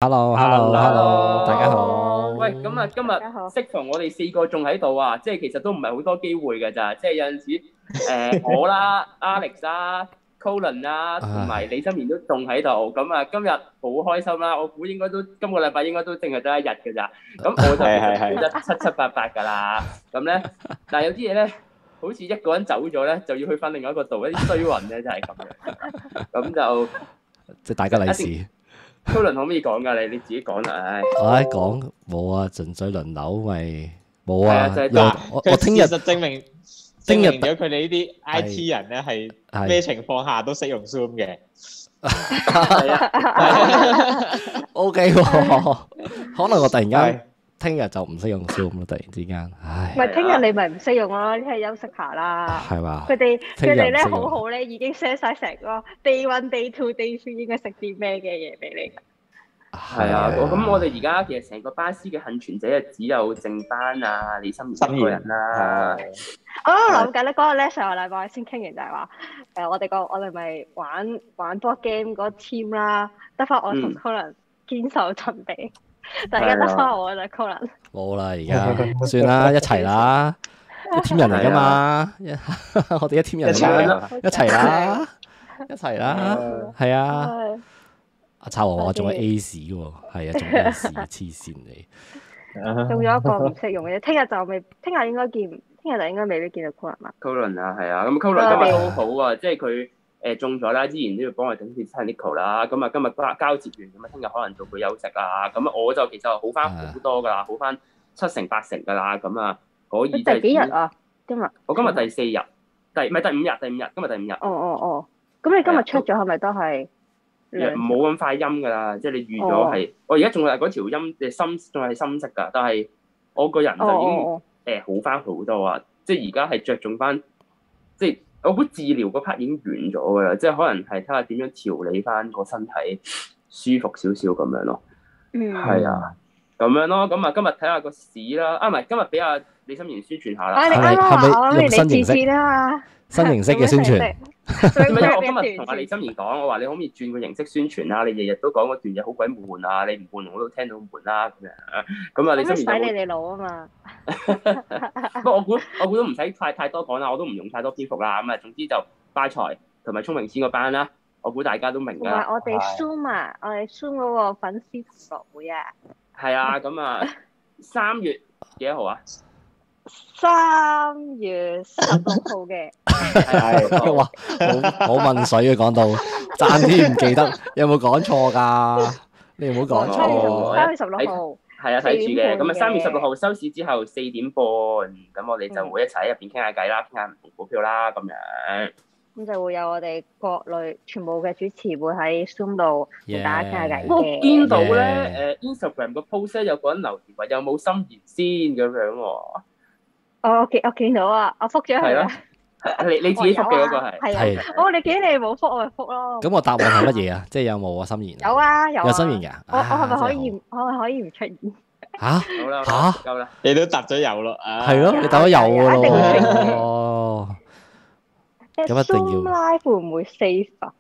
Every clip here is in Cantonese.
Hello，大家好。 喂，咁啊，今日適逢我哋4個仲喺度啊，即係其實都唔係好多機會㗎咋，即係有陣時我啦、Alex 啦、Colin 啦，同埋李心妍都仲喺度，咁啊今日好開心啦，我估應該都今個禮拜應該都淨係得一日㗎咋，咁我就其實記得七七八八㗎啦，咁咧，但係有啲嘢咧，好似一個人走咗咧，就要去翻另外一個度，一啲衰運咧就係咁樣，咁就即係大家利是。 Colin 可唔可以講㗎？你自己講啦，唉。 講冇啊，純粹輪流咪冇啊。 係啊，就係嗱， 我聽日事實證明咗佢哋呢啲 IT 人咧係咩情況下都識用 Zoom 嘅。 係啊 ，OK 喎。可能我突然間聽日就唔識用 Zoom 咯，突然之間，唉。 唔係聽日你咪唔識用咯，你係休息下啦。 係嘛？ 佢哋咧好好咧，已經 set 晒成個 day one、day two、day three 應該食啲咩嘅嘢俾你。 係啊，咁我哋而家其實成個巴士嘅幸存者啊，只有剩翻啊李心妍一個人啦。 我喺度諗緊咧，嗰個咧上個禮拜先傾完就係話，我哋咪玩 board game 嗰個 team 啦，得翻我同 Colin 堅守陣地，但係而家得翻我啦 Colin。 冇啦，而家算啦，一齊啦，一 team 人嚟噶嘛，我哋一 team 人嚟啦，一齊啦，一齊啦，係啊。阿抄我仲係 A 市喎，係啊，仲 A 市黐線你。 仲有一個唔識用嘅，聽日就應該未必見到 Colin 啦。 Colin 啊，係啊，咁 Colin 今日都好啊，即係佢中咗啦，之前都要幫佢整血清 Nicole 啦，咁啊今日交接完，咁啊聽日可能做佢休息啊，咁啊我就其實好翻好多㗎啦，好翻7成8成㗎啦，咁啊可以。 第幾日啊？今日？ 我今日第4日，第5日，今日第5日。 哦，咁你今日出咗係咪都係？ 冇咁快陰㗎啦，即係你預咗係。我而家仲係嗰條陰深，仲係深色㗎，但係我個人就已經好翻好多啊！即係而家係着重翻，即係我估治療嗰 part 已經完咗㗎啦，即係可能係睇下點樣調理翻個身體舒服少少咁樣咯。係啊，咁樣咯。咁啊，今日睇下個市啦。唔係，今日俾阿李心妍宣傳下啦。 係咪用新形式？新形式嘅宣傳。 因為我今日同阿李心妍講，我話你可唔可以轉個形式宣傳啊？你日日都講嗰段嘢好鬼悶啊！你唔悶我都聽到悶啦咁樣。咁啊，李心妍就洗你哋腦啊嘛。 不過我估都唔使太多講啦，我都唔用太多篇幅啦。咁啊，總之就拜財同埋聰明錢嗰班啦，我估大家都明㗎。 同埋我哋 Zoom 啊，我哋 Zoom 嗰個粉絲同樂會啊。係啊，咁啊，3月幾多號啊 ？3月16號嘅。 係哇，好問水嘅講到，爭啲唔記得，有冇講錯㗎？你唔好講錯。 3月16號。 係啊，睇住嘅。咁啊，3月16號收市之後4點半，咁我哋就會一齊喺入邊傾下偈啦，傾下唔同股票啦，咁樣。 咁就會有我哋各類全部嘅主持會喺 Zoom 度同大家傾下偈嘅。 我見到咧，Instagram 個 post 咧有個人留言話有冇心妍先咁樣喎。 我見到啊，我覆咗佢啦。 你自己覆嘅嗰個係。 係啊。你見你冇覆，我咪覆咯。 咁我答案係乜嘢啊？即係有冇啊？心妍。 有啊。 有心妍㗎。 我係咪可以唔出現？ 嚇？ 好啦。夠啦。 你都答咗有咯。 係咯，你答咗有㗎咯。咁一定要。 Zoom Live 會唔會 save 啊？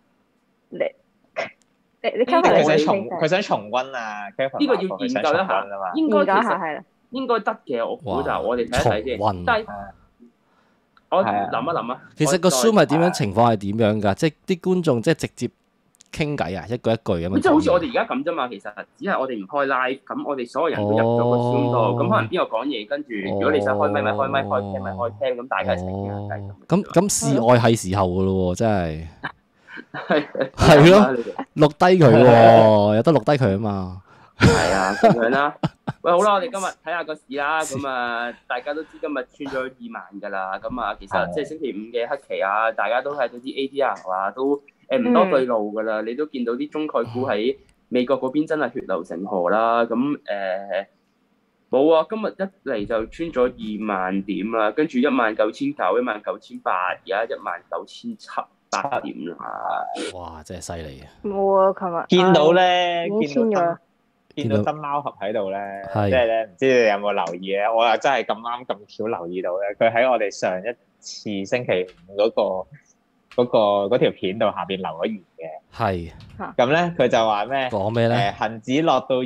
你佢想重溫啊！ 呢個要研究一下，應該其實係啦，應該得嘅。我估就我哋睇一睇先。但係我諗一諗啊。 其實個 Zoom 係點樣情況係點樣㗎？即係啲觀眾即係直接傾偈啊，一句一句咁樣。 即係好似我哋而家咁啫嘛。其實只係我哋唔開 live，咁我哋所有人都入咗個 Zoom 度，咁可能邊個講嘢，跟住如果你想開咪開咪，開聽咪開聽，咁大家一齊傾下偈。 咁示愛係時候㗎咯喎，真係。係咯，錄低佢喎，有得錄低佢啊嘛。 係啊，咁樣啦。喂，好啦，我哋今日睇下個市啦。咁啊，大家都知今日穿咗2萬㗎啦。咁啊，其實即係星期5嘅黑期啊，大家都睇到啲 ADR 啊，都唔多對路㗎啦。你都見到啲中概股喺美國嗰邊真係血流成河啦。咁冇啊，今日一嚟就穿咗2萬點啦，跟住19,900、19,800，而家19,700。8點啦！ 哇，真係犀利啊！ 冇啊，琴日見到咧，見到燈貓俠喺度咧，即係咧，唔知你哋有冇留意咧？我又真係咁啱咁巧留意到咧，佢喺我哋上一次星期5嗰個嗰條片度下邊留咗言嘅。 係。 咁咧佢就話咩？ 講咩咧？ 恒指落到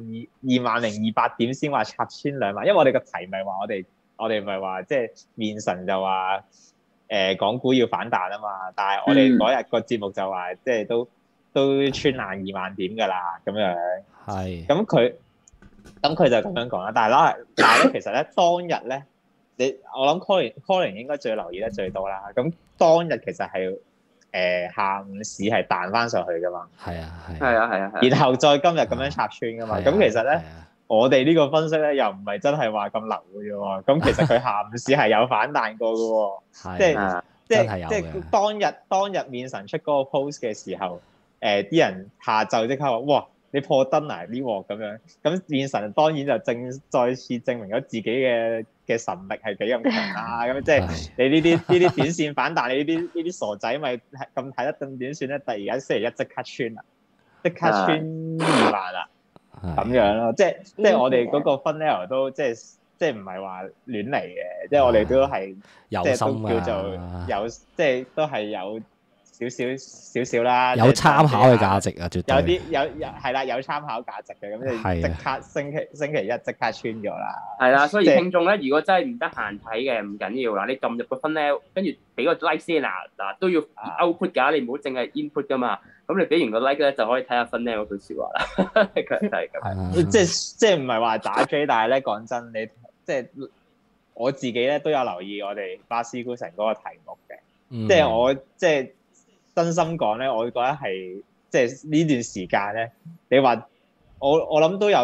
20200點先話插穿2萬，因為我哋個題咪話我哋咪話即係面神就話港股要反彈啊嘛，但係我哋嗰日個節目就話即係都穿爛2萬點㗎啦咁樣。係。咁佢就咁樣講啦，但係咧其實咧當日咧。我諗 Colin 應該最留意得最多啦。咁當日其實係下午市係彈翻上去噶嘛。係啊。然後再今日咁樣插穿噶嘛。咁其實咧，我哋呢個分析咧又唔係真係話咁流嘅啫喎。咁其實佢下午市係有反彈過嘅喎。即係當日面神出嗰個 post 嘅時候，啲人下晝即刻話哇！你破燈啊呢鑊咁樣，咁面神當然就再次證明咗自己嘅神力係幾咁強啦。咁即係你呢啲短線反彈，你呢啲傻仔咪咁睇得咁短線咧？突然間星期一即刻穿啦，即刻穿2萬啦，咁樣咯。即係我哋嗰個分 level 都即係唔係話亂嚟嘅，即係我哋都係有心叫做有，即係都係有。少少啦， 有參考嘅價值啊，絕對有啲係啦，有參考價值嘅，咁你即刻星期一即刻穿咗啦。 係啦，所以聽眾咧，如果真係唔得閒睇嘅，唔緊要啦，你撳入個分咧，跟住俾個 like 先嗱都要 output 㗎，你唔好淨係 input 㗎嘛。咁你俾完個 like 咧，就可以睇下分咧嗰句説話啦。佢係咁， 即係唔係話打 J， 但係咧講真，你即係我自己咧都有留意我哋巴斯股城嗰個題目嘅，即係我即係。真心講咧，我覺得係即係呢段時間咧，你話我諗都有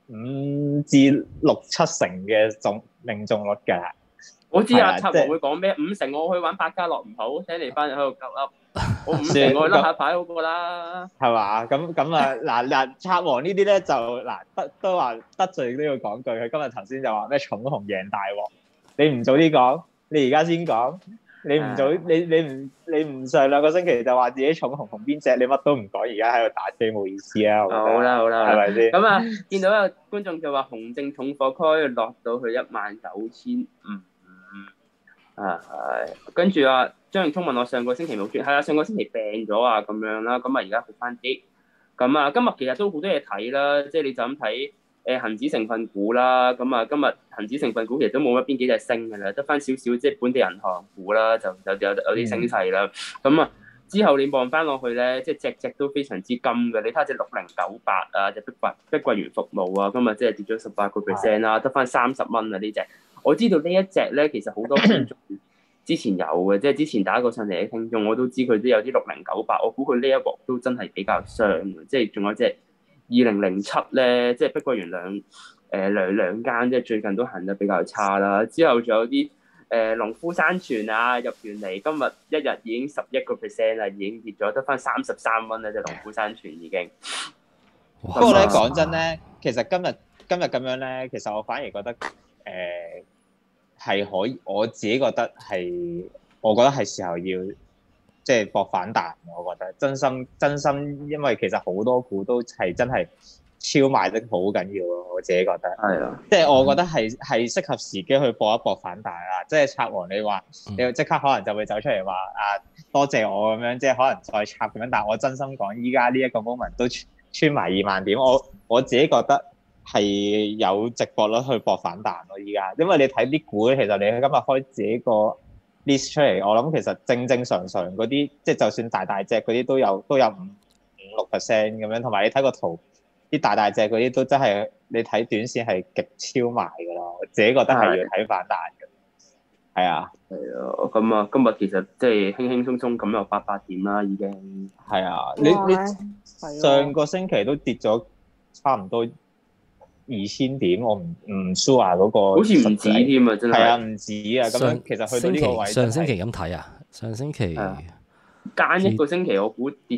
5至6、7成嘅命中率㗎啦。 我知啊，策王會講咩？5成我去玩百家樂唔好，請你班人喺度鳩噏。我5成我去甩下牌好過啦。 係嘛？咁啊嗱，策王呢啲咧就嗱都話得罪都要講句，佢今日頭先就話咩重紅贏大鑊，你唔早啲講，你而家先講。你唔早，你唔上2個星期就話自己重紅邊隻，你乜都唔講，而家喺度打機冇意思啊！ 好啦， 係咪先？ 咁啊，見到有觀眾就話紅證重貨區落到去19500啊，係。跟住啊，張永聰問我上個星期冇轉，係啊，上個星期病咗啊，咁樣啦，咁啊而家好翻啲。咁啊，今日其實都好多嘢睇啦，即係你就咁睇。恆指成分股啦，咁啊今日恆指成分股其實都冇乜邊幾隻升嘅啦，得翻少少即係本地銀行股啦，就有啲升勢啦。咁啊之後你望翻落去咧，即係隻都非常之金嘅。你睇下隻6098啊，隻碧桂園服務啊，今日即係跌咗18% 啦，得翻30蚊啊呢隻。我知道呢一隻咧，其實好多聽眾之前有嘅，即係之前打過上嚟嘅聽眾，我都知佢都有啲6098，我估佢呢一鑊都真係比較傷嘅，即係仲有隻。2007咧，即係碧桂園兩間，即係最近都行得比較差啦。之後仲有啲農夫山泉啊入完嚟，今日一日已經11% 啦，已經跌咗得翻33蚊啦，隻農夫山泉已經。 不過咧講真咧，其實今日咁樣咧，其實我反而覺得係可以，我自己覺得係，我覺得係時候要。即係搏反彈，我覺得真心，因為其實好多股都係真係超賣得好緊要咯，我自己覺得。係啊，即係我覺得係適合時機去搏一搏反彈啦。即係策王你話，你即刻可能就會走出嚟話多謝我咁樣，即係可能再插咁樣。但係我真心講，依家呢一個 moment 都穿埋2萬點，我自己覺得係有值博率去搏反彈咯。依家，因為你睇啲股咧，其實你今日開自己個 list 出嚟，我諗其實正常嗰啲，即係就算大隻嗰啲都有5-6% 咁樣，同埋你睇個圖，啲大隻嗰啲都真係你睇短線係極超賣㗎咯，我自己覺得係要睇反彈嘅。係啊， 咁啊，今日其實即係輕輕鬆鬆咁有800點啦，已經。 係啊，你上個星期都跌咗差唔多2000點，我唔 sure 嗰個好似唔止添啊，真係。係啊，唔止啊，咁樣其實去到呢個位， 上星期咁睇啊，上星期間一個星期我估跌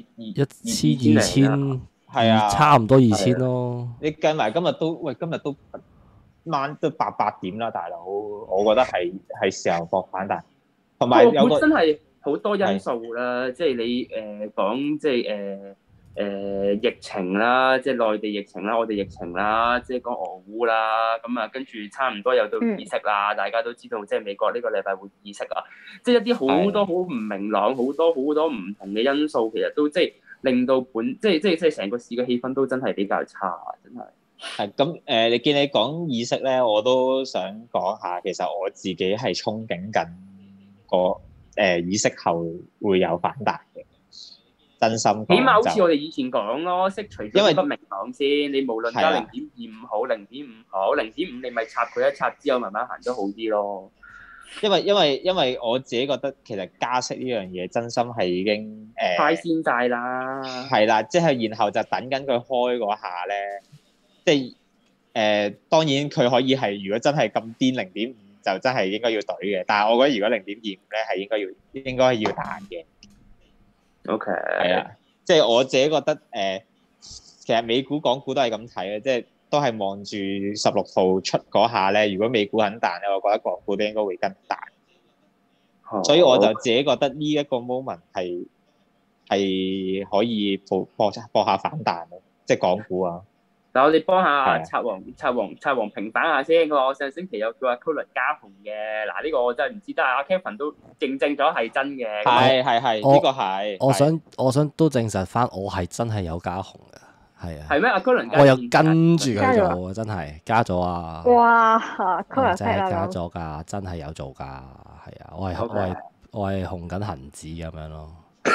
2000， 係啊， 差唔多2000咯。 你計埋今日都晚都800點啦，大佬，我覺得係時候搏反彈，同埋有個真係好多因素啦，即係你講即係疫情啦，即係內地疫情啦，我哋疫情啦，即係講俄烏啦，咁啊跟住差唔多又到議息啦，大家都知道即係美國呢個禮拜會議息啊，即係一啲好多好唔明朗，好多唔同嘅因素，其實都即係令到即係成個市嘅氣氛都真係比較差，真係。 係咁你見你講議息咧，我都想講下，其實我自己係憧憬緊個議息後會有反彈嘅。真心講， 起碼好似我哋以前講咯，息除咗不明朗先，你無論加0.25好、0.5好、0.5，你咪插佢一插之後，慢慢行得好啲咯。 因為我自己覺得其實加息呢樣嘢真心係已經太先債啦。 係啦，即係然後就等緊佢開嗰下咧，即係當然佢可以係如果真係咁癲0.5就真係應該要懟嘅，但係我覺得如果0.25咧係應該要彈嘅。 OK， 係啊，即係我自己覺得其實美股港股都係咁睇嘅，即係都係望住16號出嗰下咧。如果美股肯彈咧，我覺得港股都應該會跟彈。所以我就自己覺得呢一個 moment 係可以博下反彈咯，即係港股啊。 嗱，我哋幫下賊王平反下先。佢話我上星期有叫阿 Colin 加紅嘅，嗱呢個我真係唔知，但係阿 Kevin 都認證咗係真嘅。 係呢個係。 我想都證實翻，我係真係有加紅嘅，係啊。 係咩？阿 Colin 我有跟住佢做，真係加咗啊！ 哇，Colin 真係加咗㗎，真係有做㗎，係啊！我係紅緊恆指咁樣咯。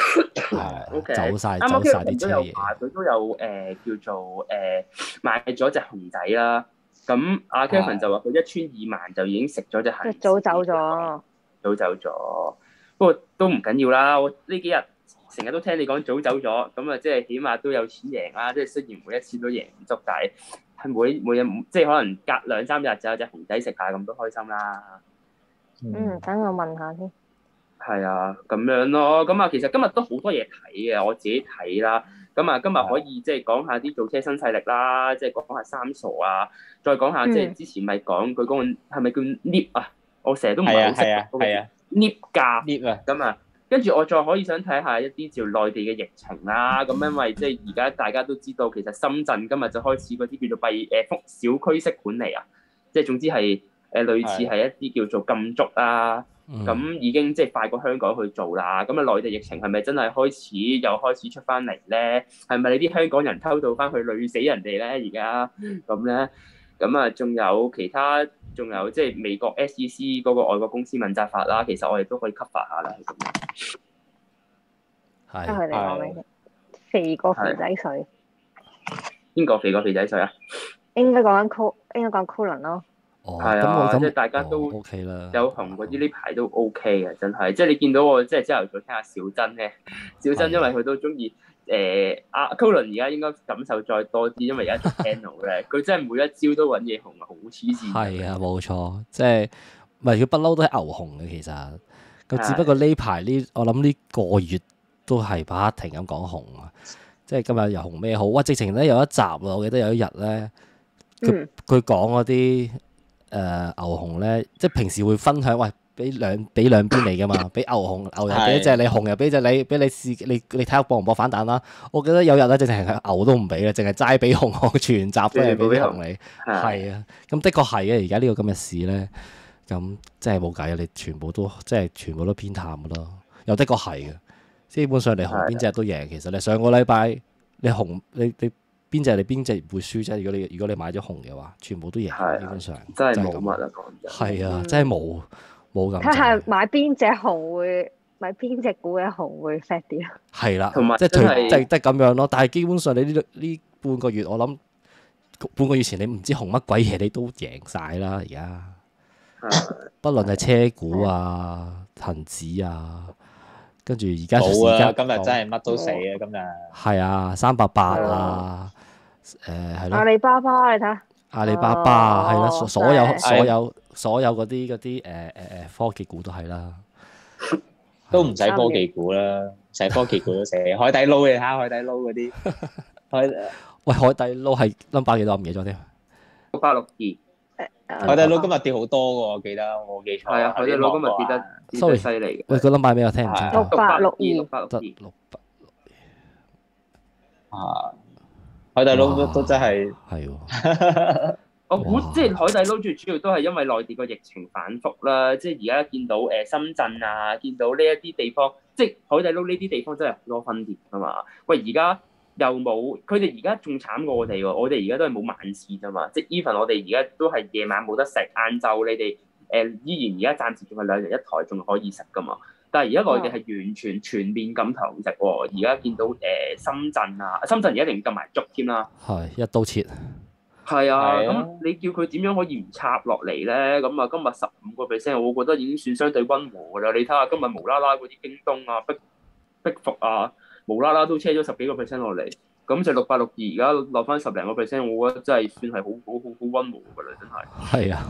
OK， 走晒啲車嘢。 佢都有叫做買咗隻熊仔啦。咁阿 Kevin 就話佢一穿2萬就已經食咗隻恒指。 早走咗。 不過都唔緊要啦。我呢幾日成日都聽你講早走咗，咁啊即係起碼都有錢贏啦。即係雖然每一次都贏唔足，但係每日即係可能隔2-3日就有隻熊仔食下，咁都開心啦。 等我問下先。 係啊，咁樣咯。咁啊，其實今日都好多嘢睇嘅，我自己睇啦。咁啊，今日可以即係講下啲造車新勢力啦，即係講下三傻啊，再講下即係之前咪講佢嗰個係咪叫 NIP 啊？我成日都唔係好識。 係啊。 NIP 價。 NIP 啊。 咁啊，跟住我再可以想睇下一啲叫內地嘅疫情啦。咁因為即係而家大家都知道，其實深圳今日就開始嗰啲叫做小區式管理啊，即係總之係類似係一啲叫做禁足啊。咁已經即係快過香港去做啦。咁啊，內地疫情係咪真係開始出翻嚟咧？係咪你啲香港人偷渡翻去累死人哋咧？而家咁咧，咁啊，仲有其他，仲有即係美國 SEC 嗰個外國公司問責法啦。其實我哋都可以 cover 下啦。 係。佢哋講咩？肥過肥仔水。 邊個肥過肥仔水啊？ 應該講Colin 咯。 係啊，即係大家都 OK 啦， 有紅嗰啲呢排都 OK 嘅，真係。即係你見到我即係朝頭早聽下小珍咧，小珍因為佢都中意阿 Colin 而家應該感受再多啲，因為有一條 channel 咧，佢真係每一朝都揾嘢紅啊，好黐線。係啊，冇錯，即係唔係佢不嬲都係牛紅嘅其實，佢只不過呢排我諗呢個月都係不停咁講紅啊，即係今日又紅咩好？哇！直情咧有一集啊，我記得有一日咧，佢講嗰啲。牛熊咧，即係平時會分享，喂，俾兩邊嚟噶嘛，俾牛又俾一隻你，熊又俾隻你，俾你試，你睇下搏唔搏反彈啦。我記得有日咧，直情係牛都唔俾嘅，淨係齋俾熊，全集都係俾熊你。係啊，咁的確係嘅。而家呢個咁嘅市咧，咁即係冇計啊！你全部都偏淡嘅咯。又的確係嘅，基本上你紅邊隻都贏。其實你上個禮拜你紅你。邊隻會輸啫？如果你買咗紅嘅話，全部都贏，基本上真係冇乜啊！講真係啊，真係冇咁。 睇下買邊隻紅會買邊隻股嘅紅會 fat 啲啊？ 係啦，即係咁樣咯。但係基本上你呢半個月，我諗半個月前你唔知紅乜鬼嘢，你都贏晒啦。而家不論係車股啊、恒指啊。跟住而家今日真係乜都死啊！今日係啊，388啊，係咯。 阿里巴巴你睇下。 阿里巴巴係啦，所有嗰啲科技股都係啦。 都唔使科技股啦，唔使科技股都死。海底撈你睇下海底撈嗰啲。 喂，海底撈係 number 幾多？唔記得咗添。 862。 海底撈今日跌好多喎，我記得我冇記錯。 係啊，海底撈今日跌得犀利嘅。 喂，個 number 俾我聽唔清楚。 6862。 得662。 啊，海底撈都真係係喎。 我估即係海底撈最主要都係因為內地個疫情反覆啦，即係而家見到深圳啊，見到呢一啲地方，即係海底撈呢啲地方真係好多分店㗎嘛。喂，而家又冇，佢哋而家仲慘過我哋喎。我哋而家都係冇晚市啫嘛，即係 even 我哋而家都係夜晚冇得食，晏晝你哋依然而家暫時仲係2人1台仲可以食㗎嘛。但係而家內地係完全全面禁堂食喎。而家見到深圳啊，深圳而家一定禁埋粥添啦。 係一刀切。 係啊，咁你叫佢點樣可以唔插落嚟咧？咁啊，今日15%，我覺得已經算相對溫和㗎啦。你睇下今日無啦啦嗰啲京東啊、碧福啊，無啦啦都車咗10幾%落嚟，咁就6862而家落翻10零%，我覺得真係算係好溫和㗎啦，真係。 係啊，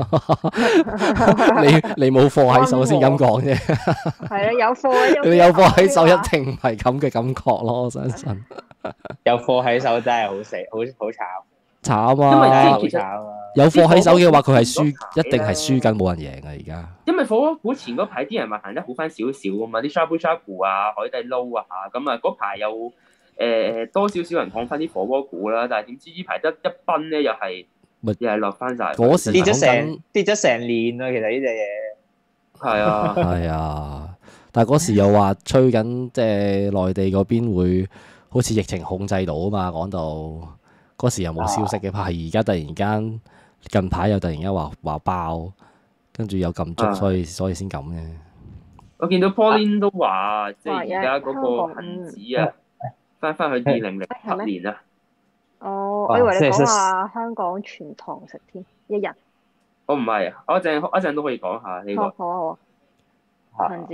你冇貨喺手先咁講啫。 係啊，有貨你有貨喺手一定唔係咁嘅感覺咯，我相信。 有貨喺手真係好死，好慘。 慘啊！ 因為其實有貨喺手嘅話，佢係輸，一定係輸緊，冇人贏啊！而家因為火鍋股前嗰排啲人話行得好翻少少啊嘛，啲 Shabu Shabu 啊、海底撈啊，咁啊嗰排有多少少人講翻啲火鍋股啦，但係點知呢排得一賓咧，又係落翻晒。 嗰時跌咗成年啦，其實呢隻嘢係啊， 係啊，但係嗰時又話吹緊，即係內地嗰邊會好似疫情控制到啊嘛，講到。嗰時又冇消息嘅，怕係而家突然間近排又突然間話爆，跟住又禁足，所以先咁嘅。 我見到 Pauline 都話，即係而家嗰個恒指啊，翻去2007年啊。 哦，我以為你講話香港全堂食添，一日。 我唔係啊，我一陣都可以講下呢個。 好啊，恒指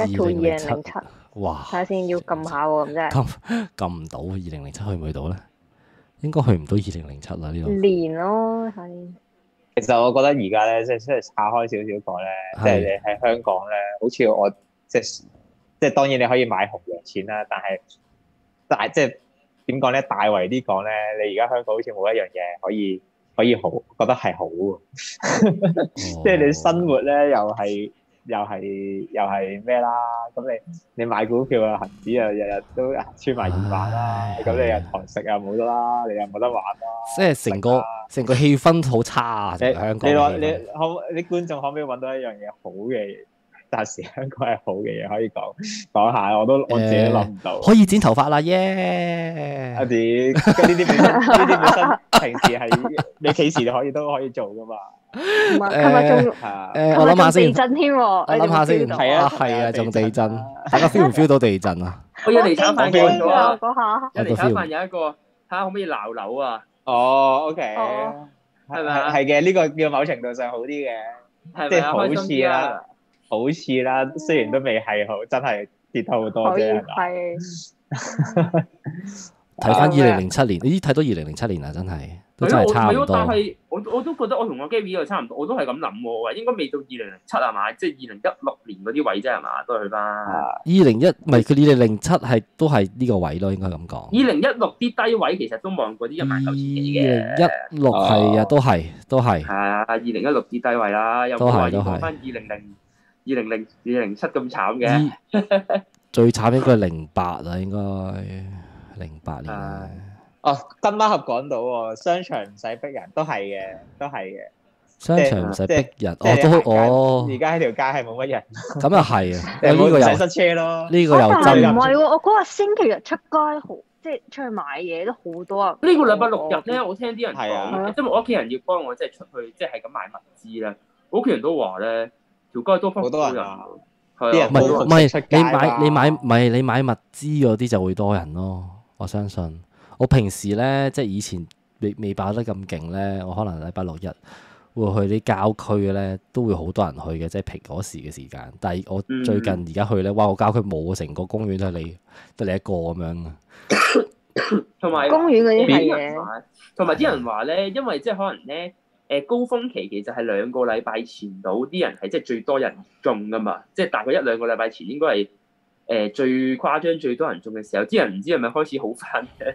2007。 哇！ 睇下先，要撳下喎，咁真係。 撳唔到2007去唔去到咧？應該去唔到2007啦呢度。 年咯，係。 其實我覺得而家咧，即係岔開少少講咧，即係你喺香港咧，好似我即係當然你可以買紅洋錢啦，但係即係點講咧？大圍啲講咧，你而家香港好似冇一樣嘢可以好覺得係好喎，即係你生活咧又係咩啦？咁你買股票啊，恒指啊，日日都穿埋2萬啦，咁你又堂食啊冇得啦，你又冇得玩啦。即係成個氣氛好差啊！香港你觀眾可唔可以揾到一樣嘢好嘅？暫時香港係好嘅嘢可以講下，我自己都諗唔到。 可以剪頭髮啦耶！ 呢啲本身平時係你幾時都可以做噶嘛。 唔係，琴日仲我諗下先， 地震添喎。 我諗下先，係啊，仲地震。大家 feel 唔 feel 到地震啊？ 我有地產飯講咗啊， 嗰下。 有地產飯有一個，睇下可唔可以鬧樓啊？ 哦，OK， 係咪啊？ 係嘅，呢個叫某程度上好啲嘅，即係好似啦，雖然都未係好，真係跌得好多啫。 睇翻2007年，咦？睇到2007年啊，真係都真係差唔多。 但係我都覺得我同我 Gary 又差唔多，我都係咁諗喎，應該未到2007係嘛？即係2016年嗰啲位啫係嘛？都係去翻。 2001唔係佢2007都係呢個位咯，應該咁講。 2016啲低位其實都望過啲1萬9千幾嘅。 2016係啊，都係。係啊，2016啲低位啦，又冇話要講翻2007咁慘嘅。 最慘應該係08啊，應該。08年啊！ 金馬盒講到喎，商場唔使逼人，都係嘅。 商場唔使逼人， 而家喺條街係冇乜人。 咁又係啊！ 呢個又塞車咯。 呢個又真唔係喎，我嗰日星期日出街好，即係出去買嘢都好多啊。 呢個禮拜6日咧，我聽啲人講，因為我屋企人要幫我即係出去，即係咁買物資咧。我屋企人都話咧，條街都好多人。係啊， 唔係你買物資嗰啲就會多人咯。我相信，我平時咧即係以前未爆得咁勁咧，我可能禮拜6日會去啲郊區咧，都會好多人去嘅，即係平嗰時嘅時間。但係我最近而家去咧，哇！我郊區冇成個公園都係你一個咁樣啊。 同埋公園嗰啲係嘅， 同埋啲人話咧，因為即係可能咧，高峰期其實係2個禮拜前到啲人係即係最多人中噶嘛，即係大概1-2個禮拜前應該係。最誇張最多人中嘅時候，啲人唔知係咪開始好翻嘅？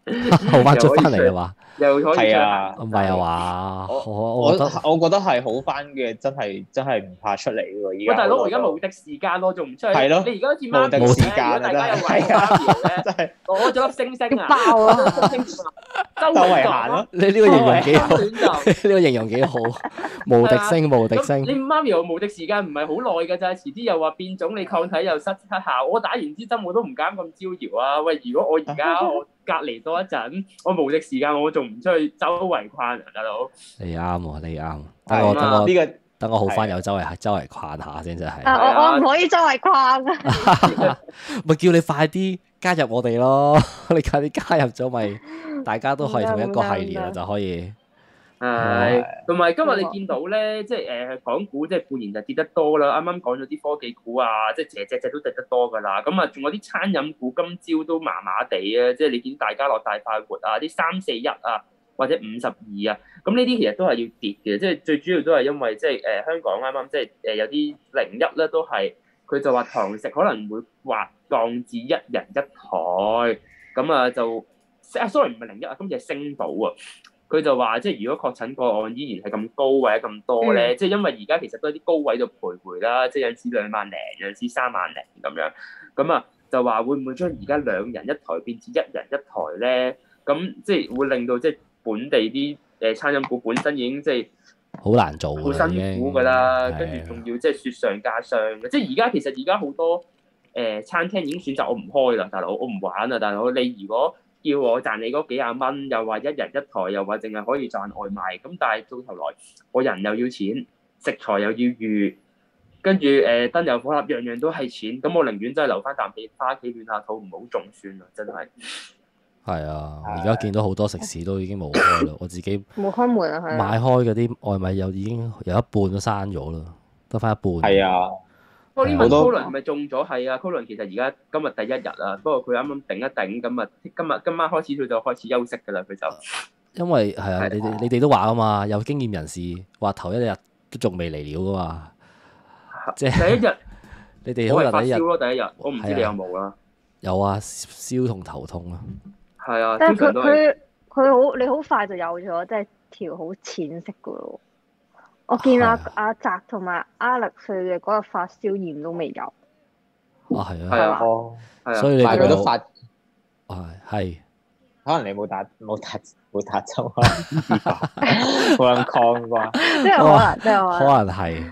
後翻出翻嚟啊嘛， 又可以係啊， 唔係啊嘛， 我覺得係好翻嘅，真係唔怕出嚟喎。而喂，大佬，我而家無敵時間咯，仲唔出去？ 係咯， 你而家好似媽咪無敵時間如果大家有玩媽咪咧， 真係攞咗粒星星啊， 爆啊！ 周圍行咯。 你呢個形容幾好， 好， 呢個形容幾好，無敵星無敵星。 你媽咪又無敵時間唔係好耐㗎咋，遲啲又話變種，你抗體又失效。我打完支針我都唔敢咁招搖啊！喂，如果我而家我隔離多一陣，我無敵時間我仲唔出去周圍逛啊，大佬？ 你啱喎，你啱。等我好翻，有周圍逛下先，真係。 我唔可以周圍逛啊！ 咪叫你快啲加入我哋咯！你快啲加入咗，咪大家都係同一個系列啦，就可以。 係，同埋今日你見到咧，即係港股即係半年就跌得多啦。啱啱講咗啲科技股啊，即係隻都跌得多㗎啦。咁啊，仲有啲餐飲股今朝都麻麻地啊，即係你見大家樂、大快活啊，啲341啊，或者52啊，咁呢啲其實都係要跌嘅。即係最主要都係因為即係香港啱啱即係有啲01咧，都係佢就話堂食可能會滑降至1人1台，咁啊就sorry 唔係01啊，今次係星島啊。佢就話，即係如果確診個案依然係咁高或者咁多咧，即係因為而家其實都係啲高位度徘徊啦，即係有陣時2萬零，有陣時3萬零咁樣。咁啊，就話會唔會將而家2人1台變至1人1台咧？咁即係會令到即係本地啲餐飲股本身已經即係好難做， 好辛苦㗎啦，跟住仲要即係雪上加霜嘅。即係而家好多餐廳已經選擇我唔開啦，大佬，我唔玩啦，大佬。你如果叫我賺你嗰幾廿蚊，又話1人1台，又話淨係可以賺外賣，咁但係到頭來我人又要錢，食材又要預，跟住燈油火蠟樣樣都係錢，咁我寧願真係留翻啖氣，翻屋企暖下肚，唔好中算啦，真係。 係啊，而家見到好多食肆都已經冇開啦，我自己冇開門啊，係買開嗰啲外賣又已經有一半都閂咗啦，得翻一半。 係啊。 我呢問 Colin 係咪中咗？係啊 Colin 其實而家今日第1日啊，不過佢啱啱頂一頂，咁啊今晚開始佢就開始休息㗎啦，佢就。 因為係啊，你哋都話啊嘛，有經驗人士話頭一日都仲未嚟料㗎嘛，即係第一日。 你哋可能發燒咯，第一日，我唔知你有冇啦。 有啊，燒同頭痛啊。 係啊， 但係佢你好快就有咗，即係條好淺色㗎咯。我見阿澤同埋 Alex 嘅嗰日發燒驗都未有。 啊，係啊。 係啊， 所以你佢都發。 係。 可能你冇打針啊？冇咁抗啩。 即係可能係。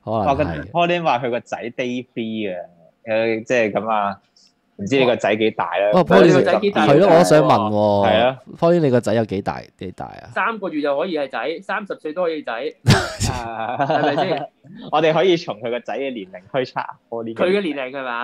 Pauline 話佢個仔 day 3啊，即係咁啊。唔知你個仔幾大咧？ Pauline 個仔幾大？係咯，我想問喎。 係啊 Pauline 你個仔有幾大啊 ？3個月就可以係仔，30歲都可以仔，係咪先？ 我哋可以從佢個仔嘅年齡推測。 佢嘅年齡係嘛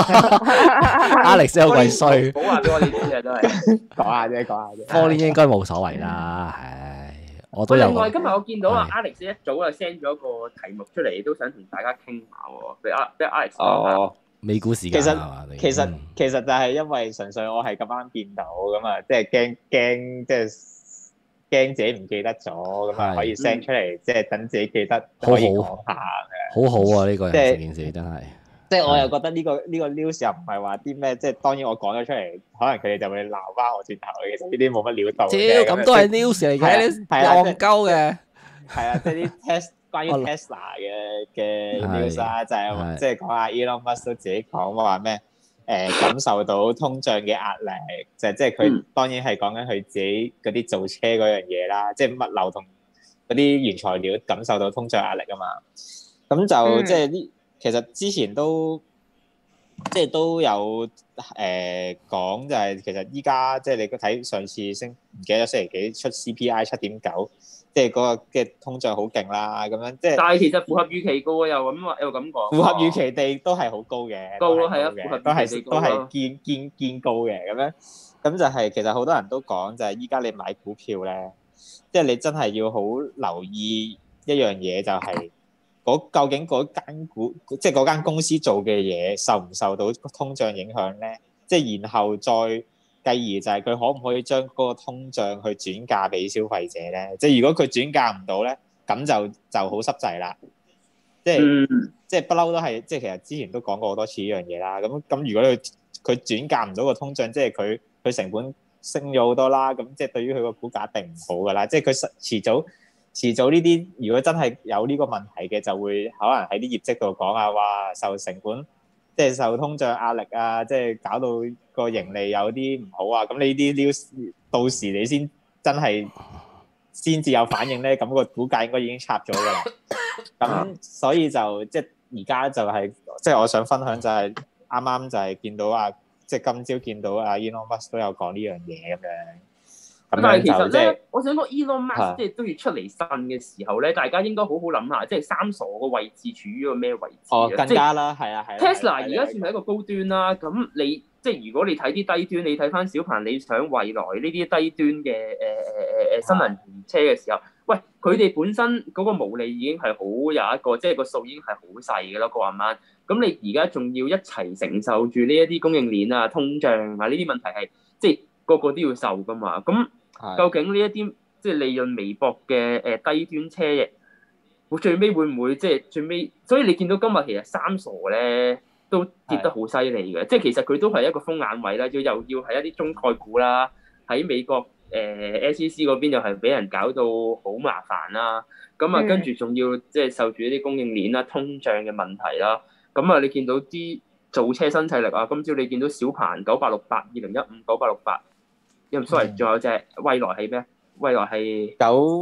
？Alex 有鬼衰， 唔好話俾我哋知啊，都係講下啫。 Pauline 應該冇所謂啦，唉，我都有。 另外今日我見到啊 Alex 一早就 send 咗個題目出嚟，都想同大家傾下喎，俾 Alex 講下。 美股時間其實就係因為純粹我係咁啱見到咁啊，即係驚，即係驚自己唔記得咗，咁啊可以 send 出嚟，即係等自己記得可以講下嘅。 好好啊，呢個成件事真係。 即係我又覺得呢個 news 又唔係話啲咩，即係當然我講咗出嚟，可能佢哋就會鬧翻我轉頭。其實呢啲冇乜料到。 咁都係 news 嚟嘅，戇鳩嘅。 係啊，即係啲 test。關於 Tesla 嘅 news 啦，就係即係講下 Elon Musk 都自己講話咩感受到通脹嘅壓力，即係佢當然係講緊佢自己嗰啲造車嗰樣嘢啦，即係物流同嗰啲原材料感受到通脹壓力啊嘛。咁就即係呢，其實之前都即係都有講，就係其實依家即係你睇上次唔記得星期幾出 CPI 7.9。即係嗰個嘅通脹好勁啦，咁樣即係。但係其實符合預期嘅喎，又咁講。 符合預期地都係好高嘅。 高咯，係啊，符合預期都係堅高嘅咁樣。咁就係其實好多人都講就係依家你買股票咧，即係你真係要好留意一樣嘢，就係究竟嗰間即係嗰間公司做嘅嘢受唔受到通脹影響咧？即係然後再。繼而就係佢可唔可以將嗰個通脹去轉嫁俾消費者咧？即係如果佢轉嫁唔到咧，咁就好濕滯啦。即係不嬲都係，即係其實之前都講過好多次呢樣嘢啦。咁如果佢轉嫁唔到個通脹，即係佢成本升咗好多啦，咁即係對於佢個股價一定唔好噶啦，即係佢遲早呢啲如果真係有呢個問題嘅，就會可能喺啲業績度講啊，哇受成本即係受通脹壓力啊，即係搞到個盈利有啲唔好啊，咁你呢啲 news 到時你先至有反應咧，咁個股價應該已經插咗噶啦。咁所以就即係而家就係即係我想分享就係啱啱就係見到啊，即係今朝見到啊 Elon Musk 都有講呢樣嘢咁樣。 但係其實咧，我想講 Elon Musk 即係都要出嚟呻嘅時候咧，大家應該好好諗下，即係三傻個位置處於個咩位置？ 更加啦，係啊係。 Tesla 而家算係一個高端啦，咁你即係如果你睇啲低端，你睇翻小鵬、理想、蔚來呢啲低端嘅新能源車嘅時候，喂，佢哋本身嗰個毛利已經係好有一個，即係個數已經係好細嘅咯，個萬蚊。咁你而家仲要一齊承受住呢一啲供應鏈啊、通脹啊呢啲問題係，即係個個都要受噶嘛。咁究竟呢一啲即係利潤微薄嘅低端車嘅，最尾會唔會即係最尾？所以你見到今日其實三傻咧都跌得好犀利嘅，即係其實佢都係一個風眼位啦，又要係一啲中概股啦，喺美國SEC 嗰邊又係俾人搞到好麻煩啦。咁啊跟住仲要即係受住一啲供應鏈啦、通脹嘅問題啦。咁啊你見到啲造車新勢力啊，今朝你見到小鵬986820159868。sorry， 仲有隻蔚來係咩？蔚來係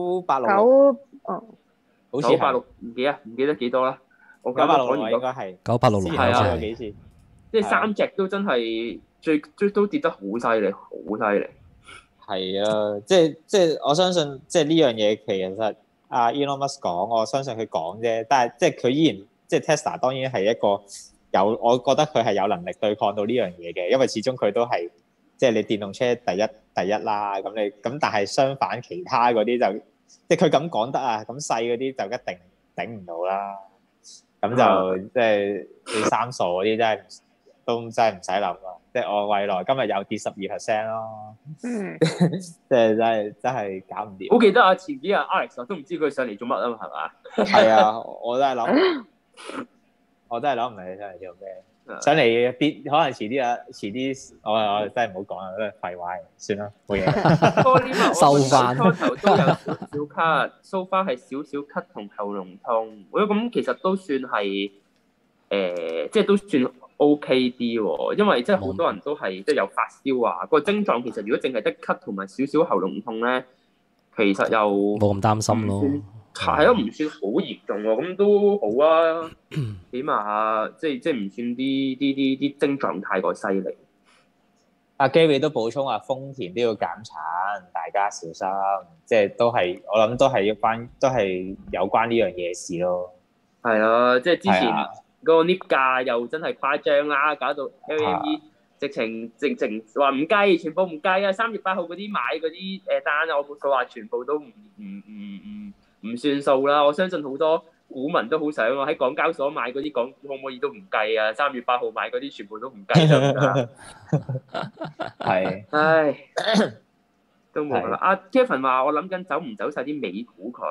9866，好似 986，唔記得幾多啦。我 986應該係 9866， 係啊， 有幾次？ 即係三隻都真係最都跌得好犀利，好犀利。 係啊，即係我相信，即係呢樣嘢其實阿 Elon Musk 講，我相信佢講啫。但係即係佢依然，即係 Tesla 當然係一個我覺得佢係有能力對抗到呢樣嘢嘅，因為始終佢都係。即係你電動車第一啦，咁但係相反其他嗰啲就即係佢咁講得啊，咁細嗰啲就一定頂唔到啦。咁就即係你三傻嗰啲真係唔使諗啦。即係我蔚來今日又跌12% 咯，即係真係搞唔掂。 好記得啊，前幾日 Alex 都唔知佢上嚟做乜啊嘛，係嘛？ 係啊，我真係諗唔起上嚟做咩。上嚟跌，可能遲啲，我真係唔好講啦，都係廢話，算啦，冇嘢。 收翻。 初頭都有少少咳，so far 係少少咳同喉嚨痛，咁其實都算係即係都算 OK 啲喎，因為即係好多人都係即係有發燒啊，個症狀其實如果淨係得咳同埋少少喉嚨痛咧，其實又冇咁擔心咯。 係咯，唔算好嚴重喎，咁都好啊，起碼即係唔算啲症狀太過犀利。 阿 Gary 都補充話，豐田都要減產，大家小心，即係都係我諗都係有關呢樣嘢事咯。 係啊，即係之前個 lift 價又真係誇張啦，搞到 LME 直情話唔計，全部唔計啊！3月8號嗰啲買嗰啲單啊，佢話全部都唔算數啦！我相信好多股民都好想啊，喺港交所買嗰啲可唔可以都唔計啊？3月8號買嗰啲全部都唔計得。 係， 唉，都冇辦法。阿 Kevin 話：我諗緊走唔走晒啲美股佢。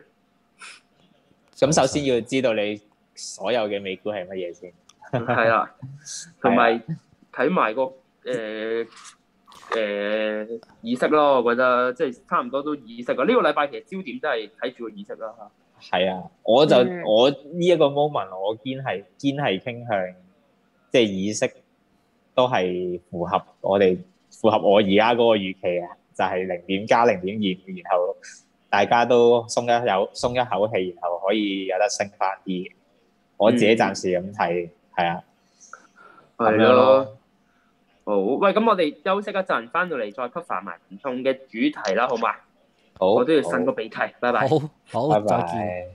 咁首先要知道你所有嘅美股係乜嘢先。 係啦，同埋睇埋個議息咯，我覺得即係差唔多都議息啊！呢個禮拜其實焦點都係睇住個議息啦。 係啊，我呢一個 moment 我堅係傾向，即係議息都係符合我而家嗰個預期啊，就係0.25，然後大家都鬆一口氣，然後可以有得升翻啲。我自己暫時咁睇，係啊， 係咯。好，喂，咁我哋休息一陣，翻到嚟再 cover 埋唔同嘅主題啦，好嘛？ 好， 我都要擤個鼻涕，拜拜。 好， 拜拜。 再見。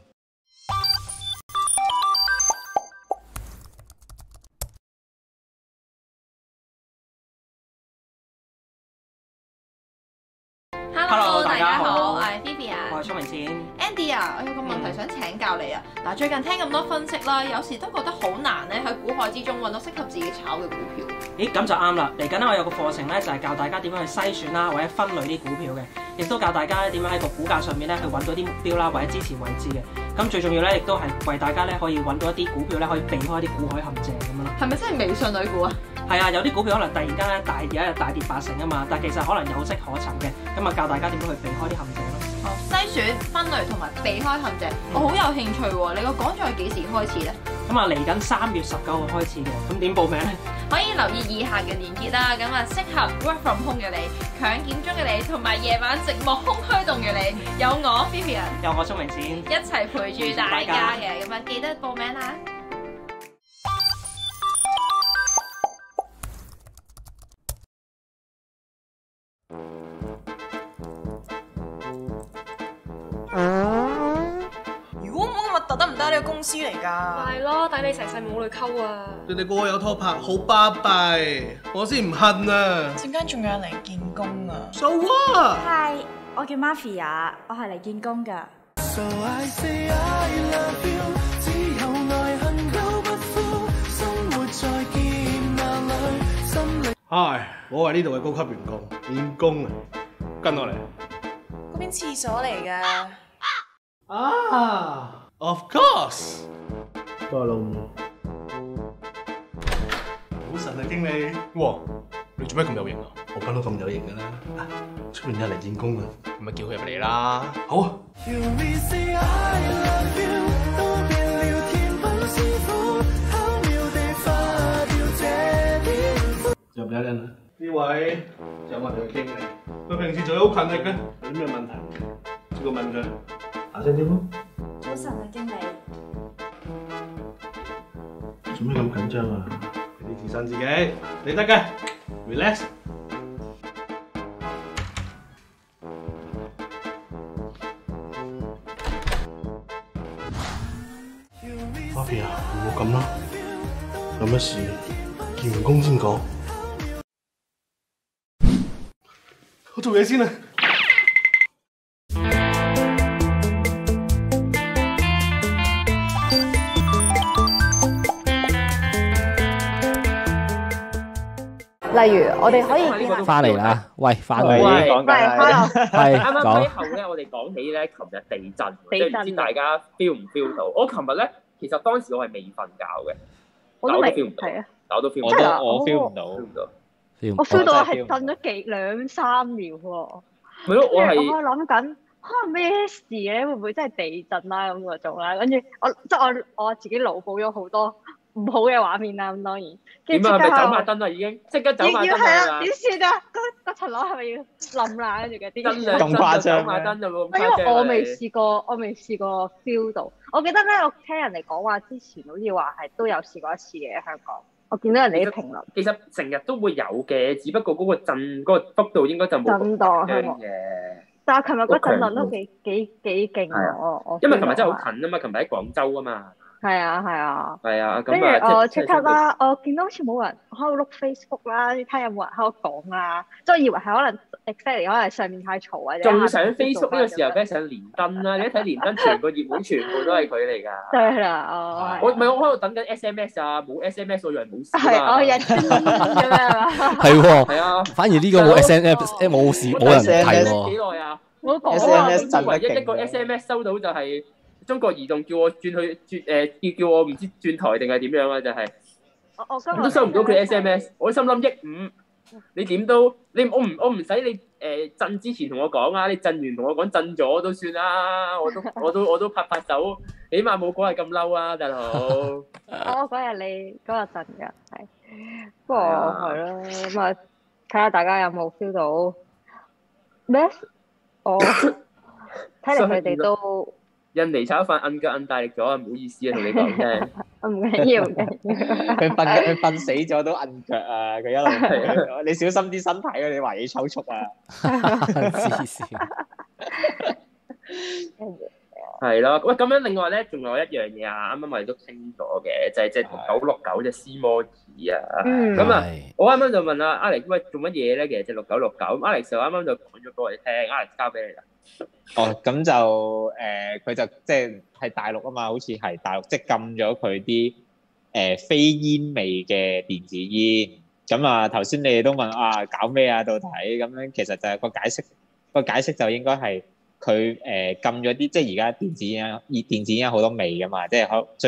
Hello，大家好，我係 Phoebe 啊， 我係聰明錢。 Andy 啊，我有個問題想請教你啊。嗱，最近聽咁多分析啦，有時都覺得好難咧喺股海之中揾到適合自己炒嘅股票。 咦，咁就啱啦！嚟緊咧，我有個課程咧，就係教大家點樣去篩選啦，或者分類啲股票嘅，亦都教大家咧點樣喺個股價上面咧去揾到啲目標啦，或者支持位置嘅。咁最重要咧，亦都係為大家咧可以揾到一啲股票咧，可以避開啲股海陷阱咁樣啦。 係咪真係微信女股啊？ 係啊，有啲股票可能突然間咧有一日大跌80%啊嘛，但其實可能有跡可尋嘅，咁啊教大家點樣去避開啲陷阱咯。 好，篩選、分類同埋避開陷阱，我好有興趣喎。你個講座係幾時開始咧？ 咁啊嚟緊3月19號開始嘅，咁點報名咧？ 可以留意以下嘅連結啦。咁啊，適合 work from home 嘅你、強檢中嘅你，同埋夜晚寂寞空虛凍嘅你，有我 Vivian， 有我鍾明展， 一齊陪住大家嘅。咁啊，記得報名啦！ 如果冇咁核突得唔得？呢個公司嚟㗎。 係咯，等你成世冇女溝啊！ 人哋個個有拖拍，好巴閉，我先唔恨啊！ 陣間仲有人嚟見工啊 ！So what？ 係，我叫 Mafia，我係嚟見工㗎。 So I say I love you， 只有愛恨久不枯，生活在劫難裏，心裏。唉，我係呢度嘅高級員工，見工啊！跟我嚟。 嗰邊廁所嚟㗎。 啊 ，of course。多謝老母。好神啊，經理！哇，你做咩咁有型啊？我不嬲咁有型㗎啦。出面有嚟見工啊，咁咪叫佢入嚟啦。好啊。入嚟啦！呢位就我哋嘅經理，佢平時做嘢好勤力嘅，有啲咩問題？試過問佢，大聲啲咯。 早晨啊，經理。 做咩咁緊張啊？你自信自己，你得嘅 ，relax。Mafia，唔好咁啦，有乜事見完工先講。我做嘢先啦。 例如我哋可以翻嚟啦，喂，翻嚟， 喂， 係啱啱之後咧，我哋講起咧，琴日地震，即係唔知大家 feel 唔 feel 到？我琴日咧，其實當時我係未瞓覺嘅， 我都未 feel 唔到，我都 feel 唔到，我 feel 唔到， 我 feel 到係震咗2-3秒喎。 係咯，我諗緊咩事咧？會唔會真係地震啦咁嗰種啦？跟住我自己腦補咗好多唔好嘅畫面啦，咁當然。 點啊？係咪走馬燈啦？已經即刻走馬燈啦！ 點算啊？嗰層樓係咪要冧啦？跟住嘅啲咁誇張走馬燈就冇咁誇張。 因為我未試過 feel 到。我記得咧，我聽人哋講話之前好似話係都有試過一次嘅香港。我見到人哋啲評論。其實成日都會有嘅，只不過嗰個震嗰個幅度應該就冇咁大嘅。 但係琴日嗰陣震都幾勁喎， 因為琴日真係好近啊嘛，琴日喺廣州啊嘛。 係啊， 跟住我即刻啦，我見到好似冇人喺度碌 Facebook 啦，睇下有冇人喺度講啦，即係以為係可能 exactly 可能上面太嘈或者。 仲上 Facebook 呢個時候，梗係上連登啦！你一睇連登，全個熱門全部都係佢嚟㗎。 對啦， 我喺度等緊 SMS 啊，冇 SMS 我以為冇事啊。係我日專咁樣。 係喎。 係啊。 反而呢個冇 SMS 冇事冇人睇喎。 幾耐啊？ 我講啊，唯一一個 SMS 收到就係。中國移動叫我轉叫我唔知轉台定係點樣啊？就係我都收唔到佢 SMS， 我心諗億5，你點都我唔使你震之前同我講啊，你震完同我講震咗都算啦，我都拍手，起碼冇講係咁嬲啊，大佬。 我嗰日你嗰日震㗎，係不過係咯，咁啊睇下大家有冇 feel 到咩？我睇嚟佢哋都。 印尼炒飯摁腳摁大力咗啊！唔好意思啊，同你講聲。 唔緊要嘅。 佢瞓死咗都摁腳啊！佢一路你小心啲身體啊！你懷疑抽搐啊！ 黐線。 係咯，喂，咁樣另外咧，仲有一樣嘢啊，啱啱我哋都傾咗嘅，就係隻699隻斯摩爾啊。咁啊，我啱啱就問阿 Alex 喂做乜嘢咧？其實隻6969，Alex 就啱啱就講咗俾我哋聽，Alex 交俾你啦。 哦，咁就佢就即係大陸啊嘛，好似係大陸即係禁咗佢啲非煙味嘅電子煙。咁啊，頭先你哋都問啊，搞咩啊？到底咁樣其實就係個解釋就應該係佢禁咗啲，即係而家電子煙好多味噶嘛，即係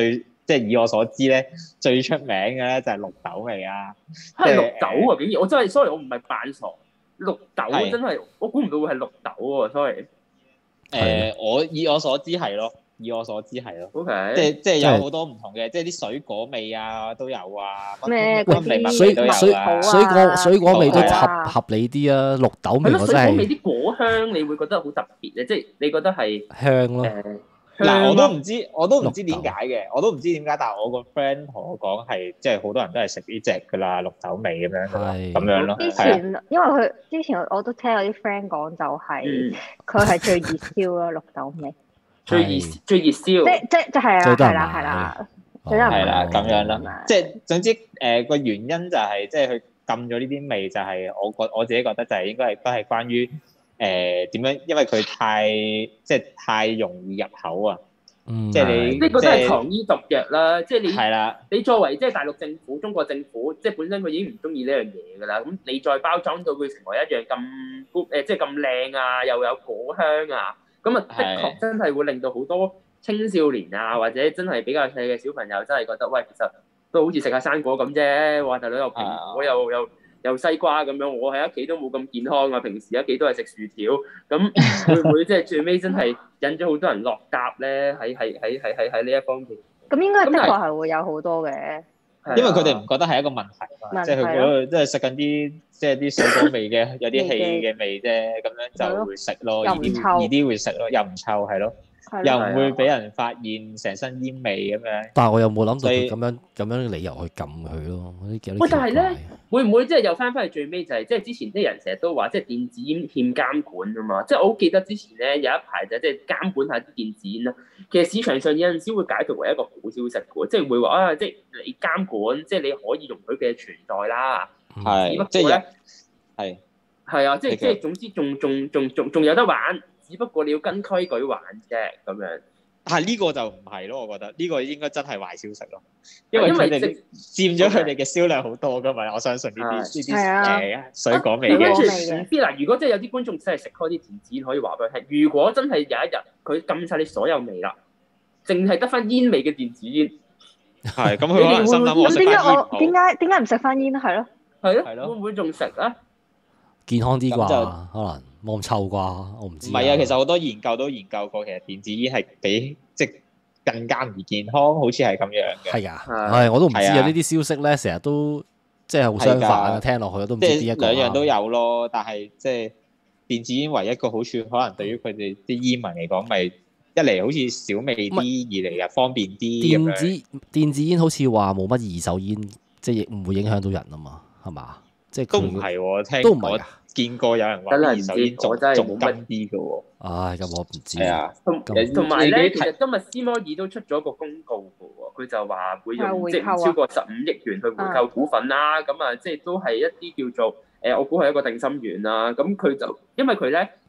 即係以我所知咧，最出名嘅咧就係綠豆味啊！ 係綠豆啊！竟然我真係 sorry，我唔係扮傻，綠豆真係我估唔到會係綠豆喎，sorry。 我以我所知係咯。以我所知係咯 ，OK， 即係有好多唔同嘅，即係啲水果味啊都有啊， 咩乜味物味都有啊。 水果味都合理啲啊，綠豆味我真係。 水果味啲果香，你會覺得好特別咧，即係你覺得係香咯。 嗱，我都唔知點解嘅，我都唔知點解，但係我個 friend 同我講係，即係好多人都係食呢隻噶啦，綠豆味咁樣，咁樣咯。 之前因為佢之前我都聽有啲 friend 講，就係佢係最熱銷咯，綠豆味。 最熱燒， 即係啦， 係啦，咁樣咯。即係總之個原因就係即係佢禁咗呢啲味，就係我自己覺得就係應該都係關於點樣，因為佢太容易入口啊。即係你呢個都係糖衣毒藥啦。即係你係啦， 你作為即係大陸政府、中國政府，即係本身佢已經唔中意呢樣嘢㗎啦。咁你再包裝到佢成為一樣咁即係咁靚啊，又有果香啊。咁啊，的確真係會令到好多青少年啊，或者真係比較細嘅小朋友，真係覺得喂，其實都好似食下生果咁啫。哇，大佬又蘋果又西瓜咁樣，我喺屋企都冇咁健康啊。平時喺屋企都係食薯條，咁會唔會即係最尾真係引咗好多人落搭咧？喺呢一方面， 咁應該的確係會有好多嘅， 因為佢哋唔覺得係一個問題嘛，即係佢嗰度即係食緊啲即係啲水果味嘅，有啲氣嘅味啫，咁樣就會食咯，易啲會食咯，又唔臭係咯，又唔會俾人發現成身煙味咁樣。 但係我又冇諗到佢咁樣嘅理由去禁佢咯。 喂，但係咧，會唔會即係又翻去最尾就係即係之前啲人成日都話即係電子煙欠監管啊嘛？即係我好記得之前咧有一排就即係監管下啲電子煙啦。其實市場上有陣時會解讀為一個好消息嘅，即係會話啊，即係你監管，即係你可以容許嘅存在啦。 係， 只不過咧係啊，即係總之仲有得玩，只不過你要跟規矩玩啫咁樣。 但係呢個就唔係咯，我覺得呢個應該真係壞消息咯，因為佢哋佔咗佢哋嘅銷量好多噶嘛，我相信呢啲水果味嘅。 唔知嗱，如果真係有啲觀眾真係食開啲電子煙，可以話俾佢聽，如果真係有一日佢禁晒你所有味啦，淨係得翻煙味嘅電子煙， 係咁佢可能心諗我食翻煙好。 點解唔食翻煙咧？係咯， 會唔會仲食啊？ 健康啲啩，可能冇咁臭啩，我唔知。 唔係啊，其實好多研究都研究過，其實電子煙係比即係更加唔健康，好似係咁樣嘅。 係㗎，我都唔知啊！呢啲消息咧，成日都即係好相反啊！聽落去都唔知邊一個。 兩樣都有咯，但係即係電子煙唯一一個好處，可能對於佢哋啲煙民嚟講，咪一嚟好似少味啲，二嚟又方便啲。 電子煙好似話冇乜二手煙，即係亦唔會影響到人啊嘛，係嘛？即係都唔係喎，聽都唔係啊！ 見過有人話二手煙仲金啲嘅喎。 唉，咁我唔知。 係啊， 同埋咧，其實今日斯摩爾都出咗個公告嘅喎，佢就話會用即係超過15億元去回購股份啦。咁啊，即係都係一啲叫做我估係一個定心丸啦。咁佢就因為佢咧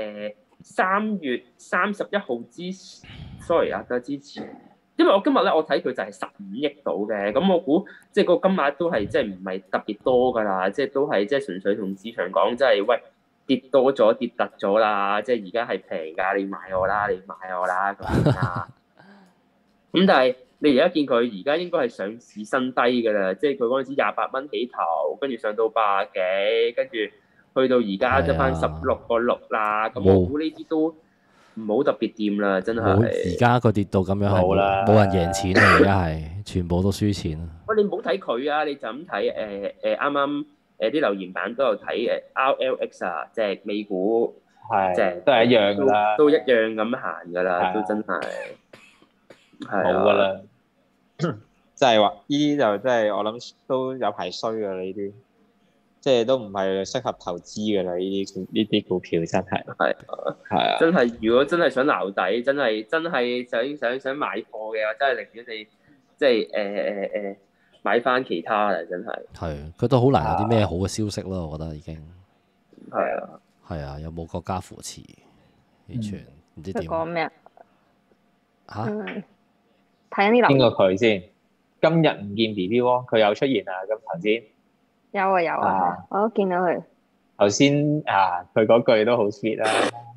3月31號sorry啊，之前。因為我今日咧，我睇佢就係15億到嘅，咁我估即係個金額都係即係唔係特別多㗎啦，即係都係即係純粹同市場講，即係喂跌多咗跌突咗啦，即係而家係平㗎，你買我啦咁啊。咁但係你而家見佢而家應該係上市新低㗎啦，即係佢嗰陣時28蚊起頭，跟住上到80幾，跟住去到而家得翻16個6啦，咁我估呢啲都唔好特別掂啦，真係。 而家佢跌到咁樣係冇人贏錢啊！而家係全部都輸錢。 喂，你唔好睇佢啊，你就咁睇啱啱啲留言板都有睇RLX 啊，即係美股，即係都係一樣㗎啦， 都一樣咁行㗎啦，都真係冇㗎啦。即係話呢啲就真係我諗都有排衰㗎啦，呢啲。即係都唔係適合投資嘅啦，呢啲股票真係係啊！ 真係如果真係想撈底，真係想買貨嘅話，真係寧願你即係買翻其他啦，真係。 係，佢都好難有啲咩好嘅消息咯，我覺得已經係啊， 有冇國家扶持，完全唔知點。 佢講咩嚇？ 睇緊啲留言。 邊個佢先？今日唔見 BB 喎，佢有出現啊！咁頭先。 有啊，我都見到佢。 頭先佢嗰句都好 sweet 啦。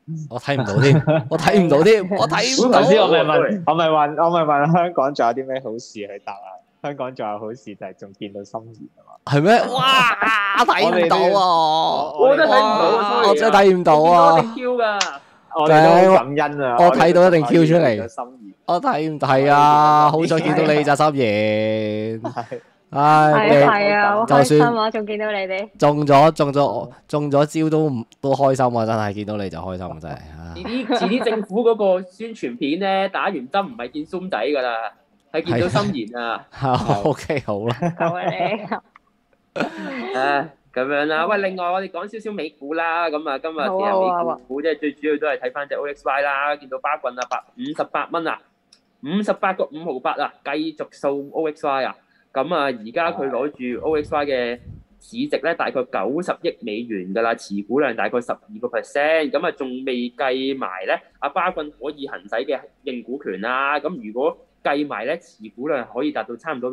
我睇唔到添，我睇唔到添，我睇唔到。 頭先我咪問香港仲有啲咩好事去答啊？香港仲有好事就係仲見到心儀啊嘛。 係咩？哇！睇唔到啊！ 我都睇唔到， 我真係睇唔到啊！ 我定 Q 噶， 我哋都好感恩啊！ 我睇到一定 Q 出嚟。 心儀， 我睇唔係啊！好彩見到你咋，心妍。唉， 係啊，好開心啊！仲見到你哋。中咗招都開心啊！真係見到你就開心，真係。 遲啲政府嗰個宣傳片咧，打完針唔係見鬆仔噶啦，係見到心妍啊。 OK， 好啦。 好啊你。 咁樣啦。喂，另外我哋講少少美股啦。咁啊，今日其實美股即係最主要都係睇翻隻 OXY 啦。見到巴棍啊，58蚊啊，58個5毫8啊，繼續掃 OXY 啊。咁啊，而家佢攞住 OXY 嘅市值咧，大概90億美元㗎啦，持股量大概12%。咁啊，仲未計埋咧，阿巴棍可以行使嘅認股權啦。咁如果計埋咧，持股量可以達到差唔多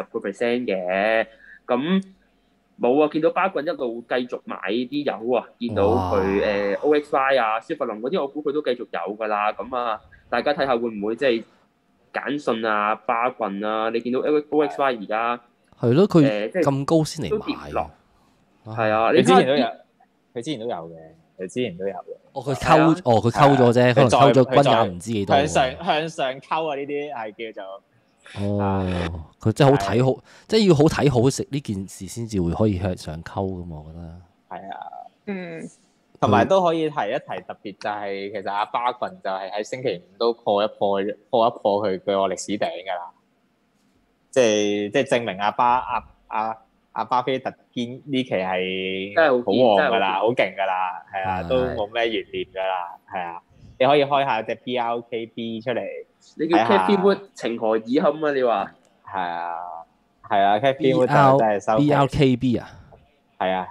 20%嘅。咁冇啊，見到巴棍一路繼續買啲油啊，見到佢OXY 啊、雪佛龍嗰啲，我估佢都繼續有㗎啦。咁啊，大家睇下會唔會即係簡訊啊、巴棍啊？你見到 OXY 而家係咯，佢咁高先嚟買落，係啊， 你之前都有，佢之前都有嘅，佢之前都有嘅。 佢溝咗啫，可能溝咗均價唔知幾多。 向上溝啊！呢啲係叫做。 佢真係好睇好，即係要好睇好食呢件事先至會可以向上溝噶嘛，我覺得。 係啊，同埋都可以提一提，特別就係其實阿巴棍就係喺星期五都破一破佢嘅個歷史頂㗎啦，即係證明阿巴菲特堅呢期係好旺㗎啦，好勁㗎啦，係啊，都冇咩懸念㗎啦，係啊，你可以開下隻 BRKB 出嚟。 你叫 Cathy Wood 情何以堪啊？你話係啊 Cathy Wood 就真係收 BRKB 啊， 係啊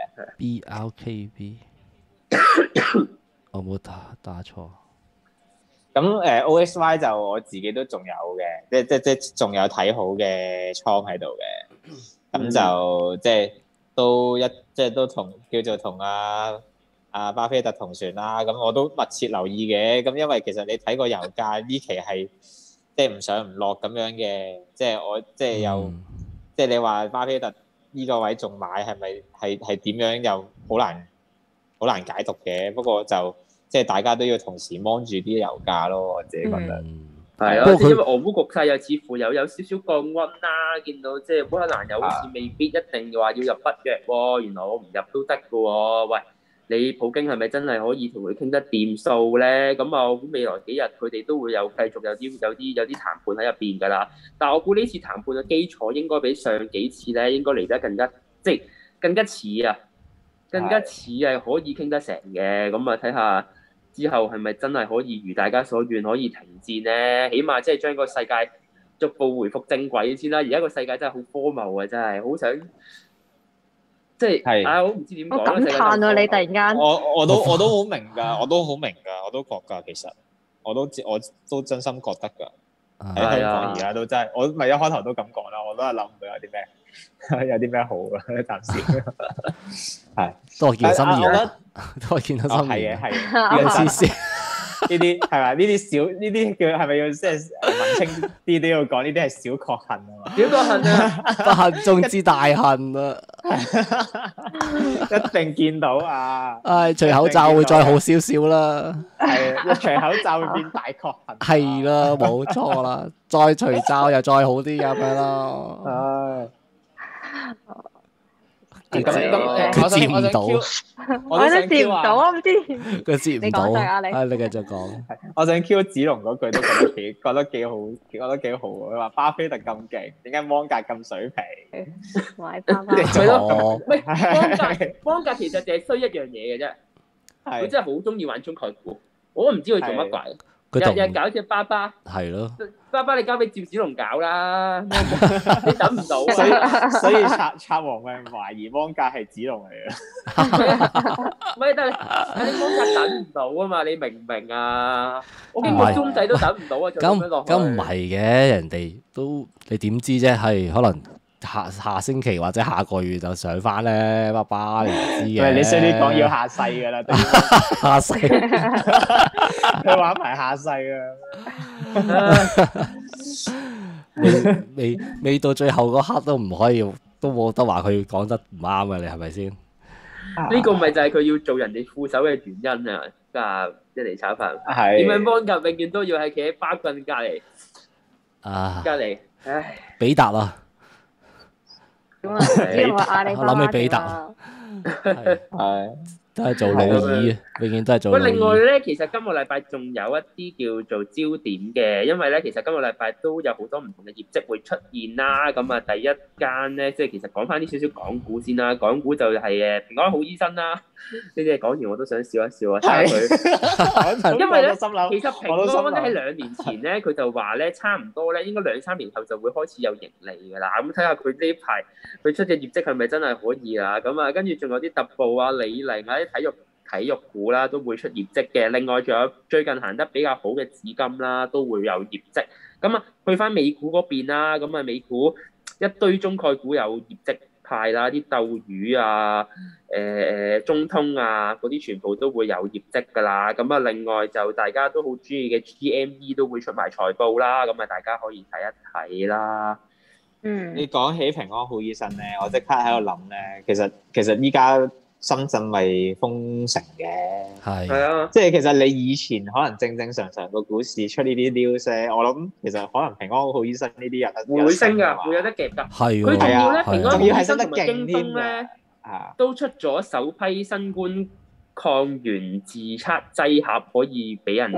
BRKB 我冇打錯。 咁OXY 就我自己都仲有嘅，即仲有睇好嘅倉喺度嘅，咁就即係都叫做同阿巴菲特同船啦，咁我都密切留意嘅。咁因為其實你睇個油價呢期係即係唔上唔落咁樣嘅，即係你話巴菲特呢個位仲買係咪係點樣又好難解讀嘅。不過就即係大家都要同時望住啲油價咯，我自己覺得。 係啊，即係因為俄烏局勢又似乎有少少降溫啦，見到即係烏克蘭又好似未必一定話要入北約喎，原來我唔入都得㗎喎，喂！你普京係咪真係可以同佢傾得掂數咧？咁啊，我估未來幾日佢哋都會繼續有啲談判喺入邊㗎啦。但係我估呢次談判嘅基礎應該比上幾次咧應該嚟得更加似啊，更加似係可以傾得成嘅。咁啊，睇下之後係咪真係可以如大家所願可以停戰咧？起碼即係將個世界逐步回復正軌先啦。而家個世界真係好荒謬啊！真係好想。即係，我唔知點講。 我感嘆啊！你突然間， 我都好明㗎，我都覺㗎，其實我都真心覺得㗎。喺香港而家都真係，我咪一開頭都咁講啦，我都係諗唔到有啲咩好㗎，暫時係都係見心意，都係見到心意。係呢啲係咪？呢啲叫係咪要即係文青啲都要講？呢啲係小確幸啊嘛！ 小確幸啊， 不幸中之大幸啊！ 一定見到啊！ 除口罩會再好少少啦。 係，除口罩會變大確幸。 係啦，冇錯啦，再除罩又再好啲咁樣咯。佢接唔到， 我都接唔到啊！唔知佢接唔到。你繼續講。 我想 Q 子龍嗰句都覺得幾好，佢話巴菲特咁勁，點解芒格咁水皮？ 買巴菲特係咯，芒格其實淨係衰一樣嘢嘅啫，佢真係好中意玩中概股，我都唔知佢做乜鬼。日日搞隻巴巴， 係咯， 巴巴你交俾趙子龍搞啦，你等唔到， 所以賊王咪懷疑芒格係子龍嚟嘅。 唔係，但係芒格等唔到啊嘛，你明唔明啊？我見個中仔都等唔到啊， 咁唔係嘅，人哋都你點知啫？係可能下星期或者下個月就上翻咧，爸爸你唔知嘅。 你衰啲講要下世㗎啦， 下世佢玩埋下世啊！ 未到最後嗰刻都唔可以，都冇得話佢講得唔啱啊！你係咪先？ 呢個咪就係佢要做人哋副手嘅原因啊！家一嚟炒飯， 係點樣幫格永遠都要係企喺巴棍隔離啊！ 隔離，唉， 比達啊！ 咁啊， 我諗起比達，係都係做老二，永遠都係做老二。 另外咧，其實今個禮拜仲有一啲叫做焦點嘅，因為咧，其實今個禮拜都有好多唔同嘅業績會出現啦。咁啊，第一間咧，即係其實講翻啲少少港股先啦。港股就係平安好醫生啦。呢啲講完我都想笑一笑啊，睇佢。因為咧，其實平安咧喺2年前咧，佢就話咧差唔多咧，應該2-3年後就會開始有盈利㗎啦。咁睇下佢呢排佢出嘅業績係咪真係可以啊？咁啊，跟住仲有啲特步啊、李寧啊啲體育股啦，都會出業績嘅。另外仲有最近行得比較好嘅紫金啦，都會有業績。咁啊，去翻美股嗰邊啦，咁啊美股一堆中概股有業績派啦，啲鬥魚啊、中通啊嗰啲全部都會有業績㗎啦。咁啊，另外就大家都好中意嘅 GME 都會出埋財報啦，咁啊大家可以睇一睇啦。 你講起平安好醫生咧，我即刻喺度諗咧，其實依家深圳咪封城嘅， 係啊， 即係其實你以前可能正常個股市出呢啲 news，我諗其實可能平安好醫生呢啲人會升㗎，會有得夾㗎。 係佢仲要咧，平安好醫生仲要係同埋京東咧，都出咗首批新冠抗原自測劑盒，可以俾人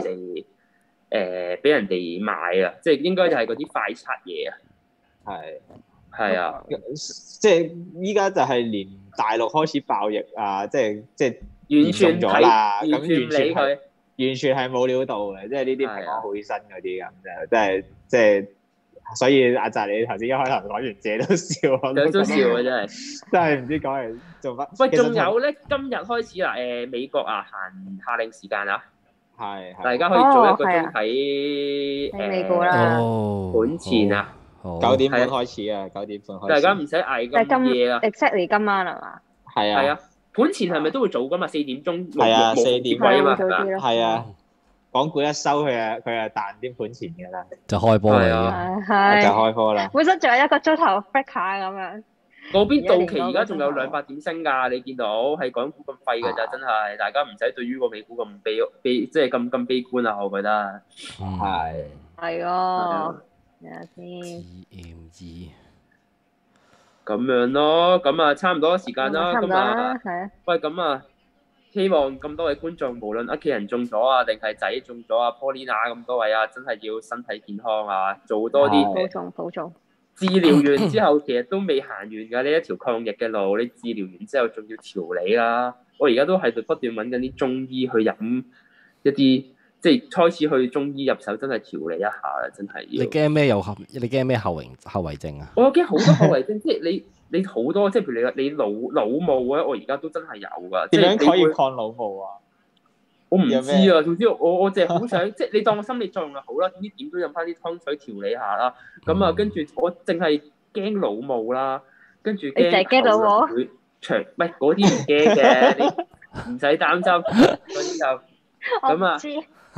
哋買啊！即係應該就係嗰啲快測嘢啊。係啊， 即係依家就係連大陸開始爆疫啊！即係完全咗啦，咁完全係冇料到嘅，即係呢啲平安好醫生嗰啲咁即係，所以阿澤你頭先一開頭講完自己都笑， 都笑啊！真係唔知講嚟做乜。 喂，仲有咧，今日開始啦，美國啊行下令時間啊， 係大家可以早1個鐘睇美股啦， 盤前啊。 9點半開始啊，9點半開始。 大家唔使捱咁夜啊 exactly 今晚係嘛？ 係啊。 係啊，盤前係咪都會早㗎嘛？4點鐘。 係啊，4點位啊嘛。 係啊，港股一收佢啊彈啲盤前㗎啦， 就開波啦， 就開波啦。 本身仲有1個鐘頭 break 下咁樣。 嗰邊到期而家仲有200點升㗎，你見到係港股咁廢㗎咋，真係大家唔使對於個美股咁即係咁悲觀啊，我覺得。 係啊。睇下先 GME 咁樣咯，咁啊差唔多時間啦，咁啊，喂，咁啊，希望咁多位觀眾，無論屋企人中咗啊，定係仔中咗啊 ，Paulina 咁多位啊，真係要身體健康啊，做多啲保重。 治療完之後，其實都未行完㗎呢一條抗疫嘅路，你治療完之後仲要調理啦。我而家都喺度不斷揾緊啲中醫去飲一啲。即係開始去中醫入手，真係調理一下啦，真係要。你驚咩後遺症啊？ 我驚好多後遺症，即係你好多，即係譬如你腦霧啊，我而家都真係有㗎。 點樣可以抗腦霧啊？ 我唔知啊，總之我淨係好想，即係你當我心理作用就好啦。總之點都飲翻啲湯水調理下啦。咁啊，跟住我淨係驚腦霧啦，跟住驚腦霧長，唔係嗰啲唔驚嘅，你唔使擔心嗰啲就咁啊。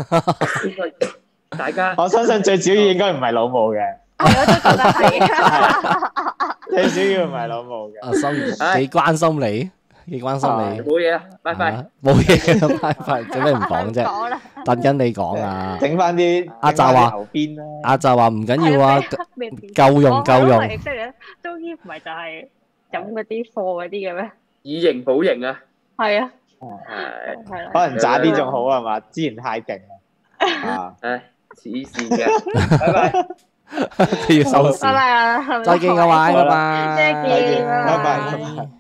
大家， 我相信最主要應該唔係腦霧嘅， 我都覺得係， 最主要唔係腦霧嘅。 幾關心你， 冇嘢啦，拜拜。 冇嘢，拜拜。做咩唔講啫？等緊你講啊！ 整翻啲阿澤話，阿澤話唔緊要啊，夠用。 中醫唔係就係飲嗰啲貨嗰啲嘅咩？ 以形補形啊！ 係啊。 係， 可能渣啲仲好係嘛？之前太勁啦， 唉，黐線嘅，拜拜， 都要收線， 拜拜啊， 再見各位，拜拜， 再見， 拜拜。